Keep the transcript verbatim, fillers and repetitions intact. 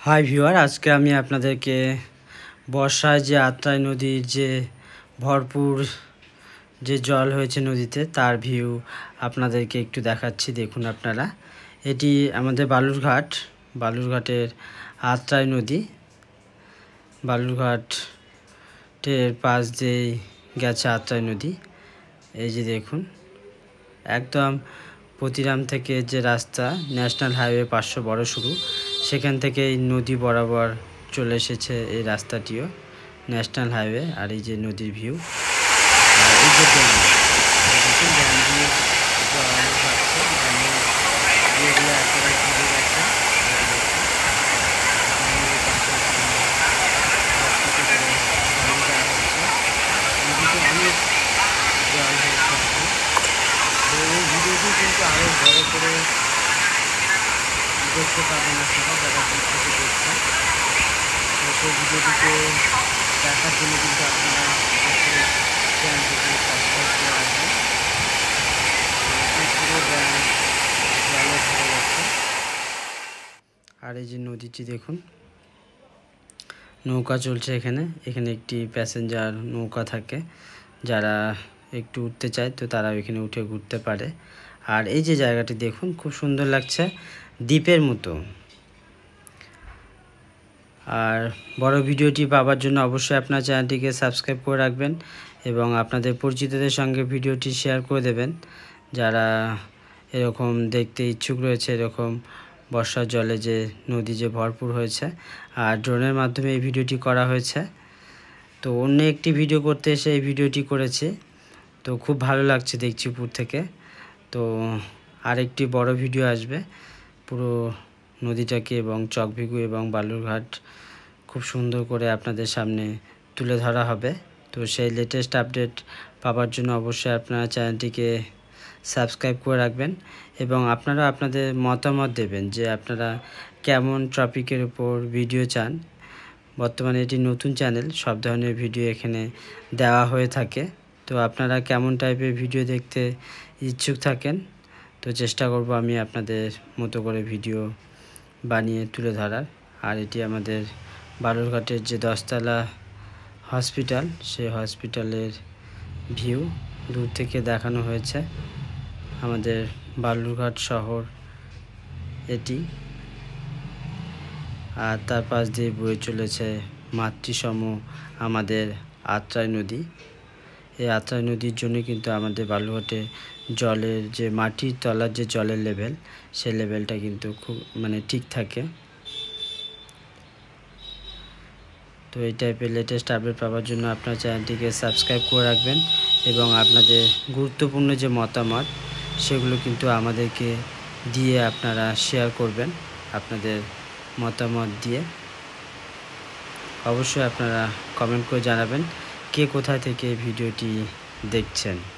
High viewer, আজকে আমি আপনাদেরকে বর্ষায় যে আত্রাই নদীর যে ভরপুর যে জল হয়েছে নদীতে তার ভিউ আপনাদেরকে একটু দেখাচ্ছি। দেখুন আপনারা, এটি আমাদের বালুরঘাট বালুরঘাটের আত্রাই নদী। বালুরঘাটের পাশ দিয়ে গেছে আত্রাই নদী। এই যে দেখুন, একদম প্রতিরাম থেকে যে রাস্তা ন্যাশনাল হাইওয়ে পাঁচশো বড় শুরু, সেখান থেকে এই নদী বরাবর চলে এসেছে এই রাস্তাটিও ন্যাশনাল হাইওয়ে। আর এই যে নদীর ভিউ, আর এই যে ড্যাম, দেখুন ড্যাম দিয়ে জল যাচ্ছে, ড্যামের একেবারে ঘুরে গেছে। নদীতে অনেক জল হয়েছে। তো এই ভিডিওটি কিন্তু আরও বড় করে দেখতে পাবেন আপনারা যারা দূর থেকে দেখছেন। তো সেই ভিডিওটিকে দেখার জন্য কিন্তু আপনারা অবশ্যই চ্যানেলটিকে সাবস্ক্রাইব করে রাখবেন। পুরো জলে ভরে যাচ্ছে। আর এই যে নদীটি দেখুন, নৌকা চলছে এখানে এখানে একটি প্যাসেঞ্জার নৌকা থাকে, যারা একটু উঠতে চায় তো তারা এখানে উঠে ঘুরতে পারে। আর এই যে জায়গাটি দেখুন, খুব সুন্দর লাগছে, দ্বীপের মতো। আর বড় ভিডিওটি পাওয়ার জন্য অবশ্যই আপনার চ্যানেলটিকে সাবস্ক্রাইব করে রাখবেন এবং আপনাদের পরিচিতদের সঙ্গে ভিডিওটি শেয়ার করে দেবেন, যারা এরকম দেখতে ইচ্ছুক রয়েছে, এরকম বর্ষার জলে যে নদী যে ভরপুর হয়েছে। আর ড্রোনের মাধ্যমে এই ভিডিওটি করা হয়েছে। তো অন্য একটি ভিডিও করতে এসে এই ভিডিওটি করেছে, তো খুব ভালো লাগছে দেখছি উপর থেকে। তো আরেকটি বড় ভিডিও আসবে, পুরো নদীটাকে এবং চকভিগু এবং বালুরঘাট খুব সুন্দর করে আপনাদের সামনে তুলে ধরা হবে। তো সেই লেটেস্ট আপডেট পাওয়ার জন্য অবশ্যই আপনারা চ্যানেলটিকে সাবস্ক্রাইব করে রাখবেন এবং আপনারা আপনাদের মতামত দেবেন যে আপনারা কেমন টপিকের উপর ভিডিও চান। বর্তমানে এটি নতুন চ্যানেল, সব ধরনের ভিডিও এখানে দেওয়া হয়ে থাকে। তো আপনারা কেমন টাইপের ভিডিও দেখতে ইচ্ছুক থাকেন, তো চেষ্টা করব আমি আপনাদের মতো করে ভিডিও বানিয়ে তুলে ধরার। আর এটি আমাদের বালুরঘাটের যে দশতলা হসপিটাল, সেই হসপিটালের ভিউ দূর থেকে দেখানো হয়েছে। আমাদের বালুরঘাট শহর এটি, আর তার পাশ দিয়ে বয়ে চলেছে মাতৃসম আমাদের আত্রাই নদী। এই আত্রাই নদীর জন্য কিন্তু আমাদের বালুরঘাটে জলের যে মাটির তলার যে জলের লেভেল, সেই লেভেলটা কিন্তু খুব মানে ঠিক থাকে। তো এই টাইপের লেটেস্ট আপডেট পাওয়ার জন্য আপনার চ্যানেলটিকে সাবস্ক্রাইব করে রাখবেন এবং আপনাদের গুরুত্বপূর্ণ যে মতামত সেগুলো কিন্তু আমাদেরকে দিয়ে আপনারা শেয়ার করবেন। আপনাদের মতামত দিয়ে অবশ্যই আপনারা কমেন্ট করে জানাবেন কে কোথায় থেকে ভিডিওটি দেখছেন।